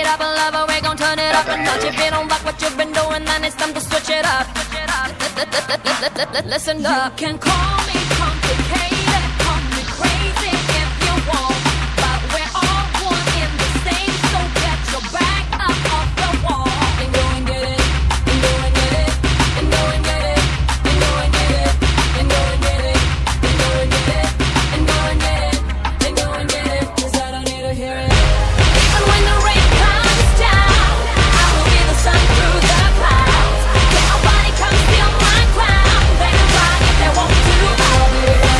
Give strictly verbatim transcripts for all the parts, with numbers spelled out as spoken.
up, lover, we gon' turn it up a notch. If you don't like what you've been doing, then it's time to switch it up. Listen up. You can call me complicated, call me crazy if you want, but we're all one in the same, so get your back up off the wall and go and get it, and go and get it, and go and get it, and go and get it, and go and get it, and go and get it, and go and get it, and go and get it, 'cause I don't need to hear it. And when the rain comes down, I will be the sun through the clouds. Can nobody come steal my crown? They can try if they want to. I'll be right.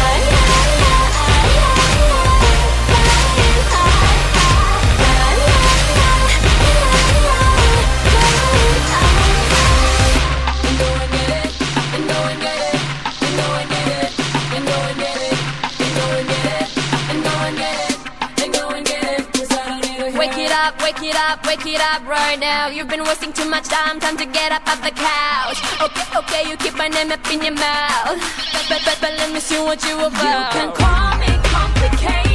Wake it up, wake it up, wake it up right now. You've been wasting too much time, time to get up off the couch. Okay, okay, you keep my name up in your mouth, but, but, but let me see what you about. You can call me complicated.